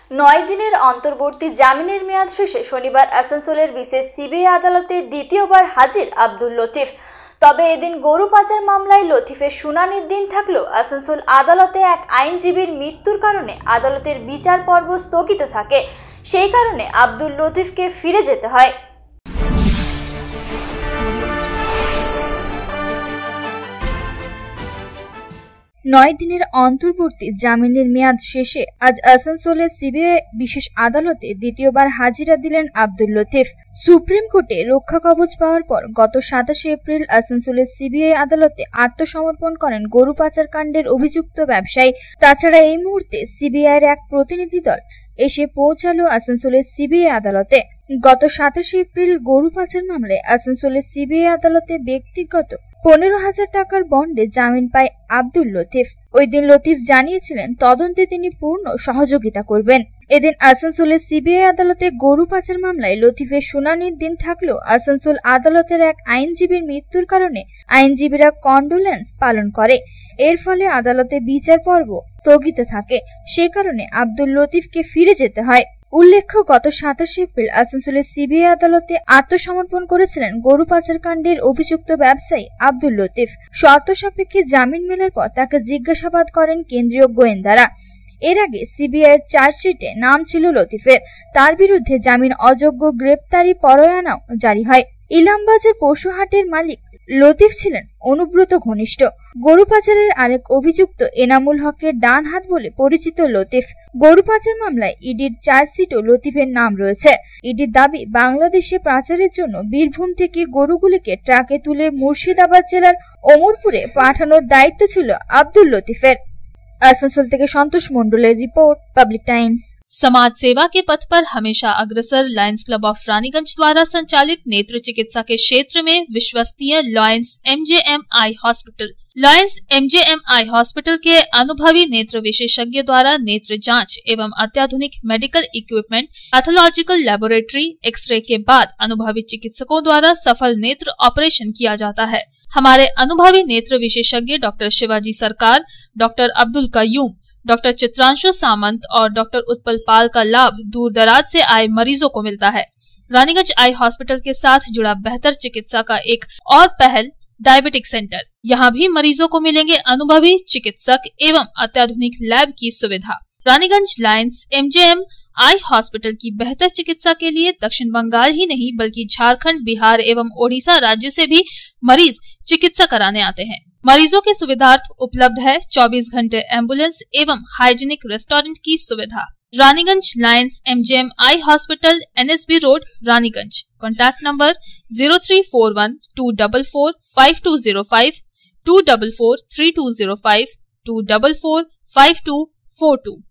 9 দিনের অন্তর্বর্তী জামিনের মেয়াদ শেষে শনিবার আসানসোলের বিশেষ সিবিআই আদালতে দ্বিতীয়বার হাজির আব্দুল লতিফ। তবে এদিন গরু পাচার মামলায় লতিফের শুনানির দিন থাকলেও আসানসোল আদালতে এক আইনজীবীর মৃত্যুর কারণে আদালতের বিচার পর্ব স্থগিত থাকে। সেই কারণে আব্দুল লতিফকে ফিরে যেতে হয়। নয় দিনের অন্তর্বর্তী জামিনের মেয়াদ শেষে আজ আসানসোলের সিবিআই বিশেষ আদালতে দ্বিতীয়বার হাজিরা দিলেন আব্দুল লতিফ। সুপ্রিম কোর্টে রক্ষা কবচ পাওয়ার পর গত 27 এপ্রিল আসানসোলের সিবিআই আদালতে আত্মসমর্পণ করেন গরু পাচার কাণ্ডের অভিযুক্ত ব্যবসায়ী। তাছাড়া এই মুহূর্তে সিবিআইয়ের এক প্রতিনিধি দল এসে পৌঁছালো আসানসোলের সিবিআই আদালতে। গত 27 এপ্রিল গরু পাচার মামলায় আসানসোলের সিবিআই আদালতে ব্যক্তিগত 15,000 টাকার বন্ডে জামিন পায় আব্দুল লতিফ। ওই দিন লতিফ জানিয়েছিলেন তদন্তে তিনি পূর্ণ সহযোগিতা করবেন। এদিন আসানসোলের সিবিআই আদালতে গরু পাচার মামলায় লতিফের শুনানির দিন থাকলেও আসানসোল আদালতের এক আইনজীবীর মৃত্যুর কারণে আইনজীবীরা কন্ডোলেন্স পালন করে। এর ফলে আদালতে বিচার পর্ব স্থগিত থাকে। সে কারণে আব্দুল লতিফকে ফিরে যেতে হয়। উল্লেখ্য, গত 27 এপ্রিল আসানসোলের সিবিআই আদালতে আত্মসমর্পণ করেছিলেন গরু পাচার কাণ্ডের অভিযুক্ত ব্যবসায়ী আব্দুল লতিফ। শর্ত সাপেক্ষে জামিন মেলার পর তাকে জিজ্ঞাসাবাদ করেন কেন্দ্রীয় গোয়েন্দারা। এর আগে সিবিআইয়ের চার্জশিটে নাম ছিল লতিফের। তার বিরুদ্ধে জামিন অযোগ্য গ্রেপ্তারি পরোয়ানাও জারি হয়। ইলামবাজার পশুহাটের মালিক লতিফ ছিলেন অনুব্রত ঘনিষ্ঠ। গরু পাচারের আরেক অভিযুক্ত এনামুল হকের ডান হাত বলে পরিচিত লতিফ। গরু পাচার মামলায় ইডির চার্জশিটও লতিফের নাম রয়েছে। ইডির দাবি, বাংলাদেশে পাচারের জন্য বীরভূম থেকে গরুগুলিকে ট্রাকে তুলে মুর্শিদাবাদ জেলার অমরপুরে পাঠানোর দায়িত্ব ছিল আব্দুল লতিফের। आसनसोल থেকে संतोष मंडलेर रिपोर्ट, पब्लिक टाइम्स। समाज सेवा के पथ पर हमेशा अग्रसर लायंस क्लब ऑफ रानीगंज द्वारा संचालित नेत्र चिकित्सा के क्षेत्र में विश्वसनीय Lions MJM eye hospital. Lions MJM eye hospital के अनुभवी नेत्र विशेषज्ञ द्वारा नेत्र जांच एवं अत्याधुनिक medical equipment, pathological laboratory, x ray के बाद अनुभवी चिकित्सकों द्वारा सफल नेत्र ऑपरेशन किया जाता है। हमारे अनुभवी नेत्र विशेषज्ञ doctor Shivaji Sarkar, doctor Abdul Qayyum, doctor Chitranshu Samant और डॉक्टर उत्पल पाल का लाभ दूर दराज से आए मरीजों को मिलता है। रानीगंज आई हॉस्पिटल के साथ जुड़ा बेहतर चिकित्सा का एक और पहल डायबिटिक सेंटर। यहाँ भी मरीजों को मिलेंगे अनुभवी चिकित्सक एवं अत्याधुनिक लैब की सुविधा। Raniganj Lions MJM eye hospital की बेहतर चिकित्सा के लिए दक्षिण बंगाल ही नहीं बल्कि झारखंड, बिहार एवं ओडिशा राज्य से भी मरीज चिकित्सा कराने आते हैं। मरीजों के सुविधार्थ उपलब्ध है 24 घंटे एम्बुलेंस एवं हाइजीनिक रेस्टोरेंट की सुविधा। Raniganj Lions MJM eye hospital, NSB road, Raniganj. Contact number 0341244520, 2443205, 2445242।